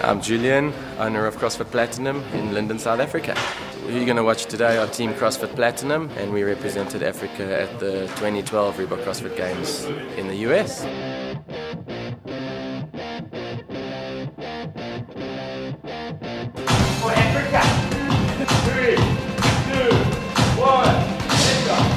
I'm Julian, owner of CrossFit Platinum in Linden, South Africa. You're going to watch today our team CrossFit Platinum, and we represented Africa at the 2012 Reebok CrossFit Games in the US. For Africa! 3, 2, 1, let's go!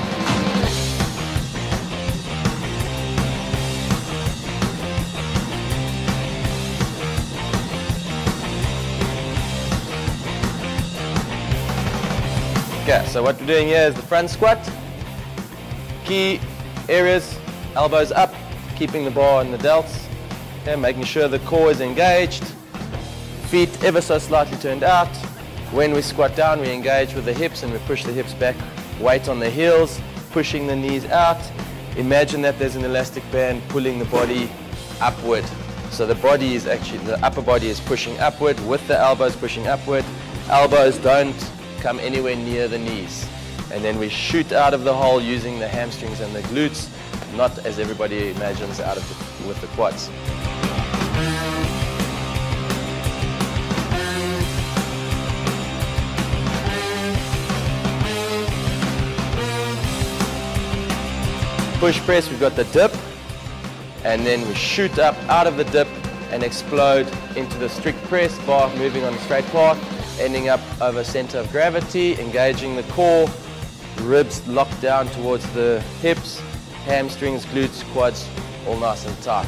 Okay, so what we're doing here is the front squat. Key areas, elbows up, keeping the bar on the delts. Okay, making sure the core is engaged. Feet ever so slightly turned out. When we squat down, we engage with the hips and we push the hips back. Weight on the heels, pushing the knees out. Imagine that there's an elastic band pulling the body upward. So the body is actually, the upper body is pushing upward with the elbows pushing upward. Elbows don't come anywhere near the knees. And then we shoot out of the hole using the hamstrings and the glutes, not as everybody imagines out of with the quads. Push press, we've got the dip, and then we shoot up out of the dip and explode into the strict press bar, moving on the straight path, ending up over center of gravity, engaging the core, ribs locked down towards the hips, hamstrings, glutes, quads, all nice and tight.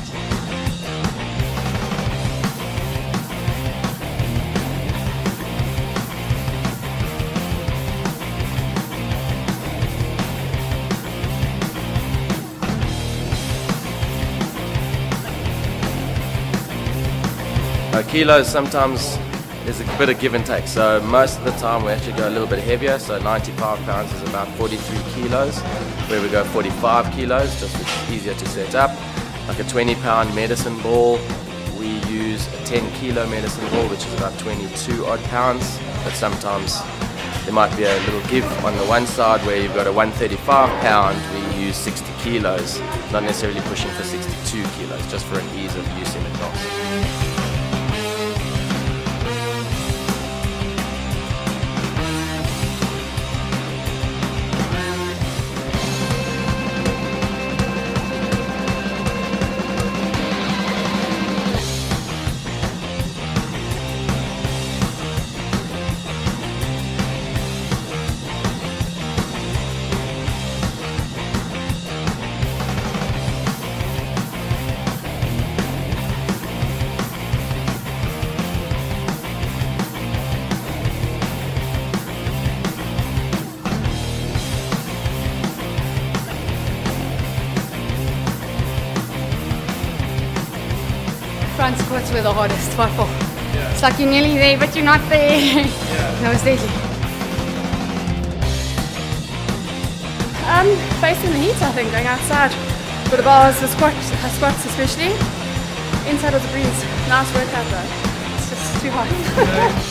Kilos sometimes is a bit of give and take, so most of the time we actually go a little bit heavier, so 95 pounds is about 43 kilos, where we go 45 kilos, just which is easier to set up. Like a 20-pound medicine ball, we use a 10-kilo medicine ball, which is about 22 odd pounds, but sometimes there might be a little give on the one side where you've got a 135 pound, we use 60 kilos, not necessarily pushing for 62 kilos, just for an ease of use in the class. Front squats were the hardest by far. Yeah. It's like you're nearly there, but you're not there. Yeah. No, it's deadly. Facing the heat, I think, going outside. For the bars, the squats especially. Inside of the breeze. Nice workout though. It's just too hot. Yeah.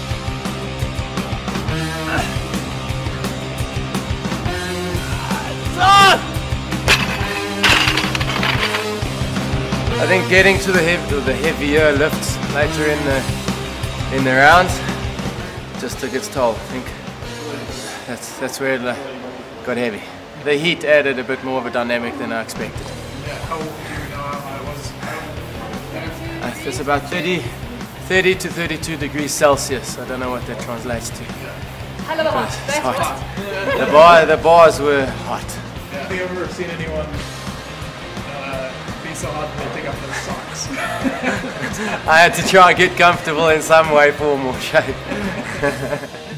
I think getting to the heavier lifts later in the rounds just took its toll. I think that's where it got heavy. The heat added a bit more of a dynamic than I expected. Yeah, how old do you know I was? It's about 30 to 32 degrees Celsius. I don't know what that translates to. Hell of a hot. It's hot. The bars were hot. Yeah. Have you ever seen anyone so hard they take off their socks? I had to try and get comfortable in some way, form or shape.